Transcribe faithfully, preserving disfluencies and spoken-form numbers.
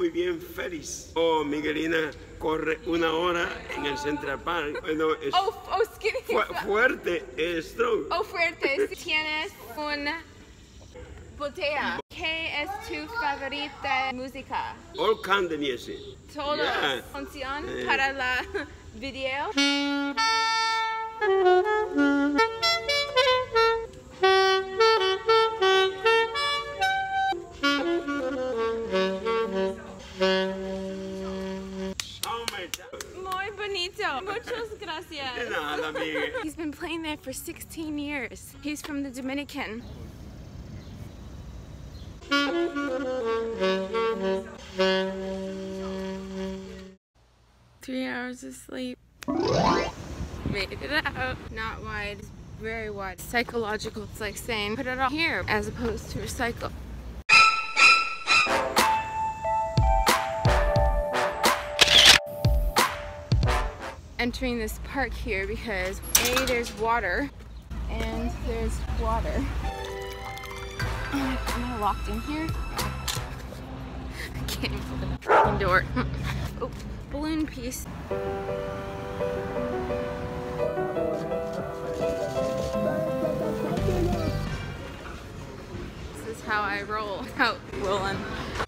muy bien feliz. Oh, Miguelina corre una hora en el Central Park. Bueno, es Oh, oh, skinny. fu fuerte, es strong. Oh, fuerte. Tienes una botella. ¿Qué es tu favorita música? All kind of music. Todo Yeah. canción Eh. para la video. Muy bonito. Muchas gracias. De nada, Miguel. He's been playing there for sixteen years. He's from the Dominican. Three hours of sleep. Made it out. Not wide, very wide. Psychological. It's like saying put it all here as opposed to recycle. Entering this park here because A, there's water and there's water. Am I locked in here? I can't even open the freaking door. Oh, balloon piece. This is how I roll. Out rolling.